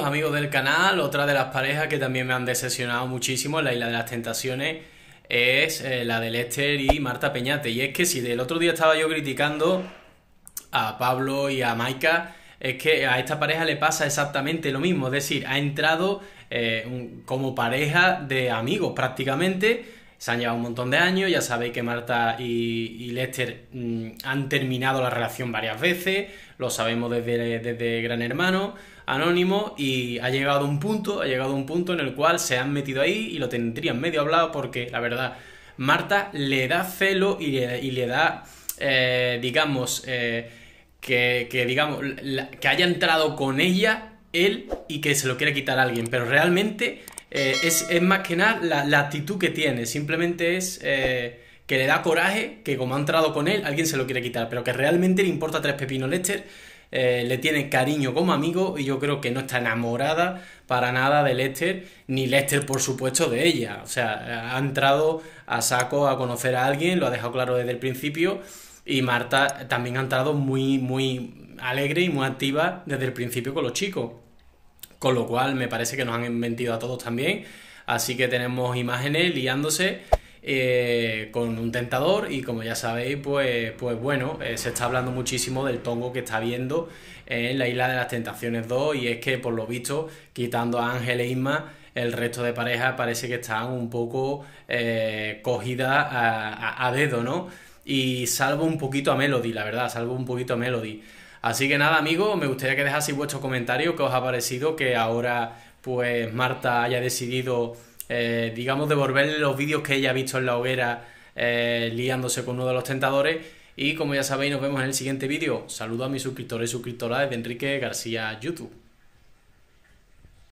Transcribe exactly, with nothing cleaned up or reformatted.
amigos, amigos del canal, otra de las parejas que también me han decepcionado muchísimo en la Isla de las Tentaciones es eh, la de Lester y Marta Peñate. Y es que si del otro día estaba yo criticando a Pablo y a Maika, es que a esta pareja le pasa exactamente lo mismo. Es decir, ha entrado eh, un- como pareja de amigos prácticamente. Se han llevado un montón de años, ya sabéis que Marta y, y Lester mm, han terminado la relación varias veces, lo sabemos desde, desde Gran Hermano, Anónimo, y ha llegado un punto, ha llegado un punto en el cual se han metido ahí y lo tendrían medio hablado porque, la verdad, Marta le da celo y le, y le da, eh, digamos, eh, que, que, digamos, la- que haya entrado con ella él y que se lo quiera quitar a alguien, pero realmente eh, es, es más que nada la, la actitud que tiene, simplemente es eh, que le da coraje que como ha entrado con él, alguien se lo quiere quitar, pero que realmente le importa tres pepinos Lester, eh, le tiene cariño como amigo y yo creo que no está enamorada para nada de Lester, ni Lester por supuesto de ella, o sea, ha entrado a saco a conocer a alguien, lo ha dejado claro desde el principio y Marta también ha entrado muy, muy alegre y muy activa desde el principio con los chicos. Con lo cual me parece que nos han mentido a todos también. Así que tenemos imágenes liándose eh, con un tentador y como ya sabéis, pues, pues bueno, eh, se está hablando muchísimo del tongo que está habiendo en la Isla de las Tentaciones dos y es que por lo visto, quitando a Ángel e Isma, el resto de parejas parece que están un poco eh, cogidas a, a, a dedo, ¿no? Y salvo un poquito a Melody, la verdad, salvo un poquito a Melody. Así que nada, amigos, me gustaría que dejaseis vuestros comentarios, qué os ha parecido que ahora pues Marta haya decidido, eh, digamos, devolverle los vídeos que ella ha visto en la hoguera eh, liándose con uno de los tentadores. Y como ya sabéis, nos vemos en el siguiente vídeo. Saludo a mis suscriptores y suscriptoras de Enrique García YouTube.